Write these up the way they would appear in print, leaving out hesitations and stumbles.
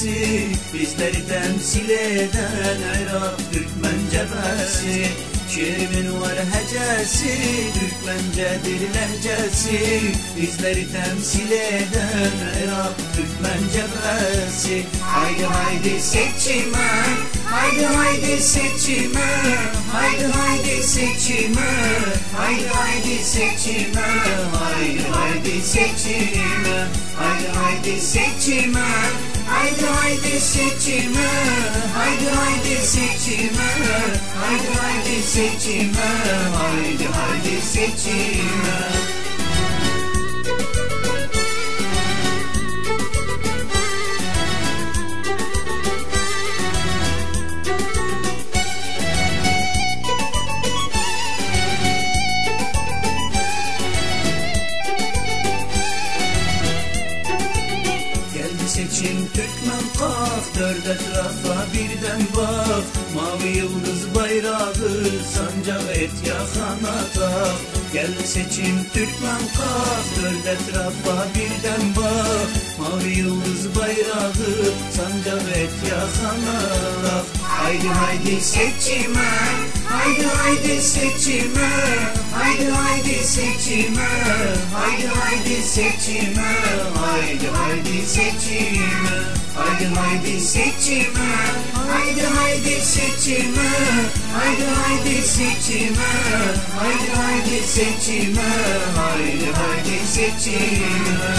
cephesi, bizleri temsil eden Irak Türkmen cephesi. Şiirimin var hecesi, Türkmencedir lehcesi, bizleri temsil eden Irak Türkmen cephesi. Haydi haydi seçime, haydi haydi seçime, haydi haydi seçime, haydi haydi seçime, haydi haydi seçime, haydi haydi seçime, haydi haydi seçime, haydi haydi seçime, haydi haydi seçime, haydi haydi seçime. Seçim Türkmen kalk, dört etrafa birden bak. Mavi yıldız bayrağı sancak et yakana tak. Gel seçim Türkmen kalk, dört etrafa birden bak. Mavi yıldız bayrağı sancak et yakana tak. Haydi haydi seçime, haydi haydi seçime, haydi haydi seçime, haydi haydi seçime, haydi haydi seçime, haydi haydi seçime, haydi haydi seçime, haydi haydi seçime, haydi haydi seçime, haydi haydi seçime.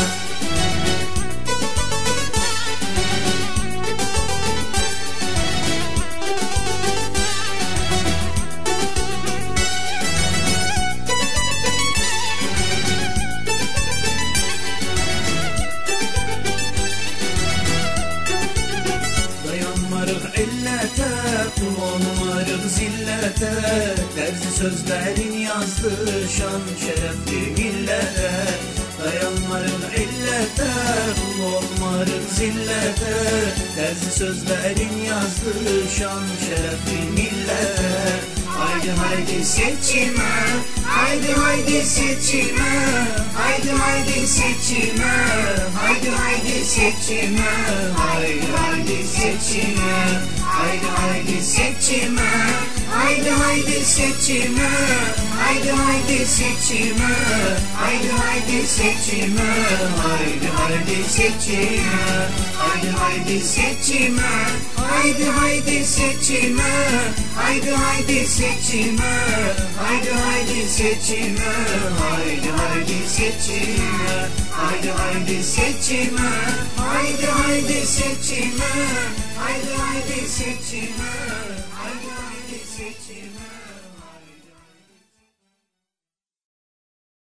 İllete, kullanmarım zillete, terzi sözlerin yazdı şan şerefli millete. Dayanmarım illete, kullanmarım zillete, terzi sözlerin yazdı şan şerefli millete. Haydi haydi seçime, haydi haydi seçime, haydi haydi seçime, haydi haydi seçime, haydi haydi seçime, haydi haydi seçime, haydi haydi seçime, haydi haydi seçime, haydi haydi seçime, haydi haydi seçime, haydi haydi seçime, haydi haydi seçime, haydi haydi seçime, haydi haydi seçime, haydi haydi seçime, haydi haydi seçime, haydi haydi seçime, haydi haydi seçime, haydi haydi seçime.